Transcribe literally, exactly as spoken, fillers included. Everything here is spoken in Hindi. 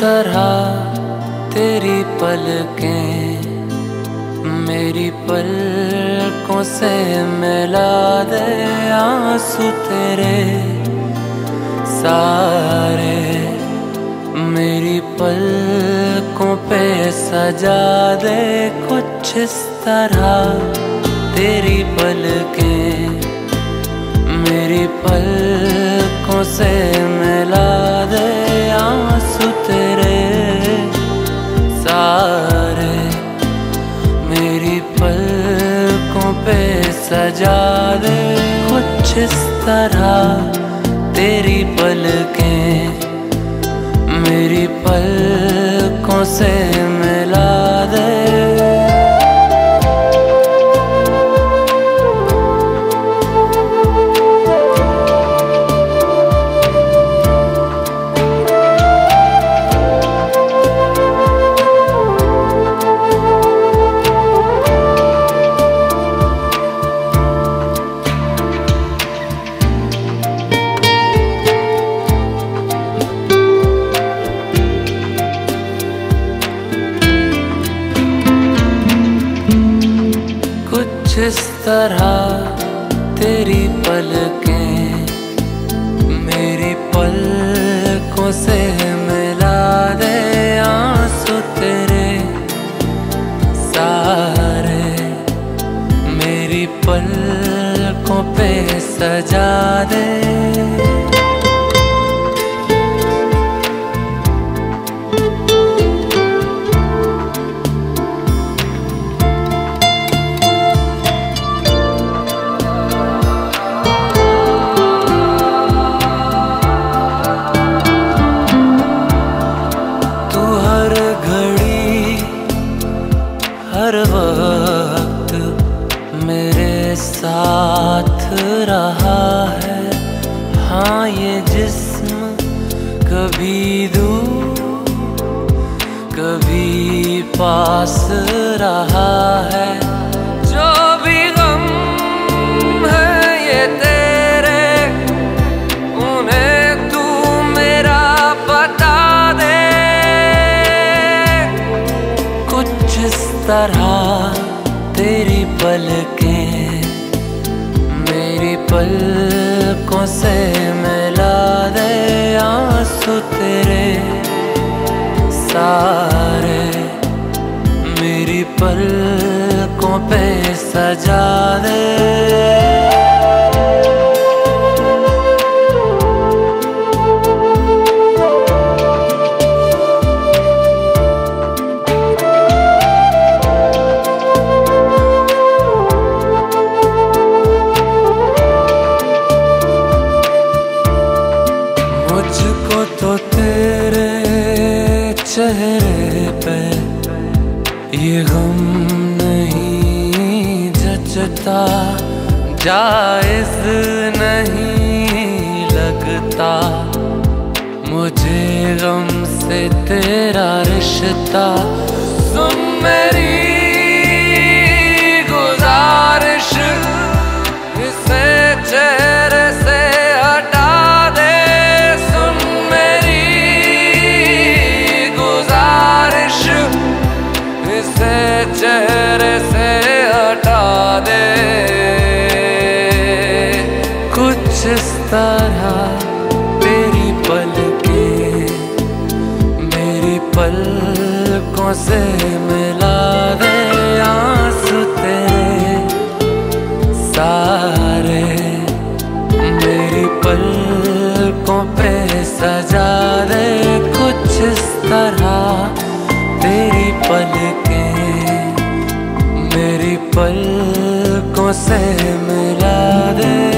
तरह तेरी पलकें मेरी पलकों से मिला दे, आंसू तेरे सारे मेरी पलकों पे सजा दे। कुछ इस तरह तेरी पलकें मेरी पलकों से मिला दे, आंसू तेरे सारे मेरी पलकों पे सजा दे। कुछ इस तरह तेरी पलकें मेरी पलकों से मिला दे। इस तरह तेरी पलकें मेरी पलकों से मिला दे, आंसू तेरे सारे मेरी पलकों पे सजा दे। हर वक्त मेरे साथ रहा है, हाँ ये जिस्म कभी दूर कभी पास रहा है। जो भी गम है ये तेरे उन्हें तू मेरा बता दे। कुछ इस तरह तेरी पलकें मेरी पलकों से मिला दे, आंसू तेरे सारे मेरी पलकों पे सजा दे। मुझको तो तेरे चेहरे पे ये गम नहीं जचता, जायज नहीं लगता मुझे गम से तेरा रिश्ता। सुन मेरी गुजारिश इसे चेहरे से हटा दे। सुन मेरी गुजारिश इसे चेहरे से हटा दे। कुछ इस तरह तेरी पलकें मेरी पलकों से मिला दे, आंसू तेरे सारे मेरी पलकों पे सजा दे। कुछ इस तरह तेरी पलकें मेरी पलकों से मिला दे।